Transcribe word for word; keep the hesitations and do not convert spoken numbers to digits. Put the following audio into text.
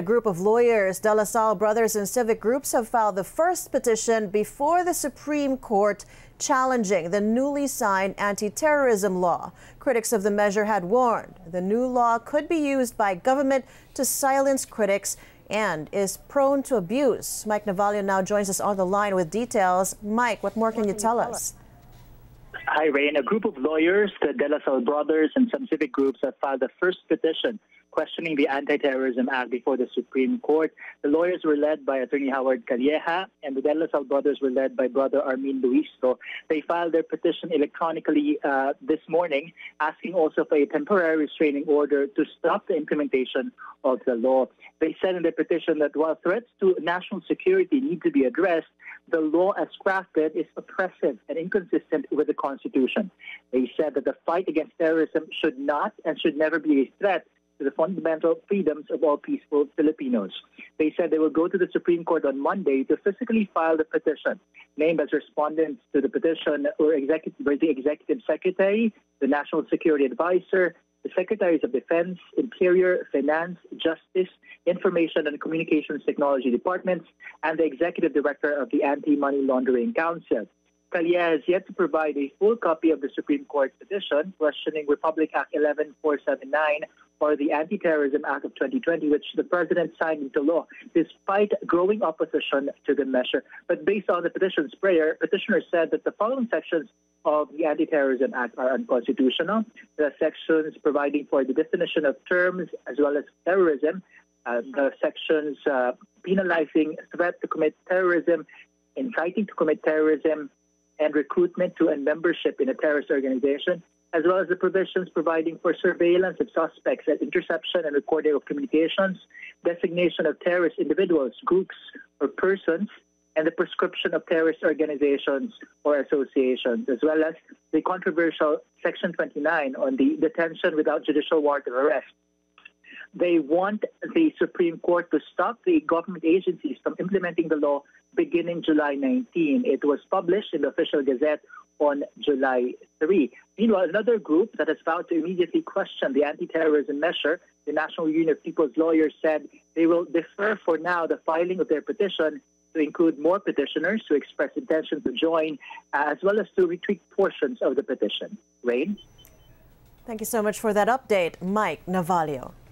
A group of lawyers, De La Salle brothers and civic groups have filed the first petition before the Supreme Court challenging the newly signed Anti-Terrorism Law. Critics of the measure had warned the new law could be used by government to silence critics and is prone to abuse. Mike Navalio now joins us on the line with details. Mike, what more can you tell us? Hi, Rain. A group of lawyers, the De La Salle brothers and some civic groups have filed the first petition questioning the Anti-Terrorism Act before the Supreme Court. The lawyers were led by Attorney Howard Calleja, and the De La Salle brothers were led by Brother Armin Luistro. They filed their petition electronically uh, this morning, asking also for a temporary restraining order to stop the implementation of the law. They said in their petition that while threats to national security need to be addressed, the law as crafted is oppressive and inconsistent with the Constitution. They said that the fight against terrorism should not and should never be a threat to the fundamental freedoms of all peaceful Filipinos. They said they will go to the Supreme Court on Monday to physically file the petition. Named as respondents to the petition were, executive, were the Executive Secretary, the National Security Advisor, the Secretaries of Defense, Interior, Finance, Justice, Information and Communications Technology Departments, and the Executive Director of the Anti-Money Laundering Council. Calleja has yet to provide a full copy of the Supreme Court petition questioning Republic Act eleven four seventy-nine or the Anti-Terrorism Act of twenty twenty, which the President signed into law, despite growing opposition to the measure. But based on the petition's prayer, petitioners said that the following sections of the Anti-Terrorism Act are unconstitutional. The sections providing for the definition of terms as well as terrorism, uh, the sections uh, penalizing threat to commit terrorism, inciting to commit terrorism, and recruitment to and membership in a terrorist organization, as well as the provisions providing for surveillance of suspects and interception and recording of communications, designation of terrorist individuals, groups, or persons, and the prescription of terrorist organizations or associations, as well as the controversial Section twenty-nine on the detention without judicial warrant of arrest. They want the Supreme Court to stop the government agencies from implementing the law beginning July nineteenth. It was published in the official gazette on July third. Meanwhile, another group that has vowed to immediately question the anti-terrorism measure, the National Union of People's Lawyers, said they will defer for now the filing of their petition to include more petitioners who express intention to join, uh, as well as to retweak portions of the petition. Rain? Thank you so much for that update, Mike Navalio.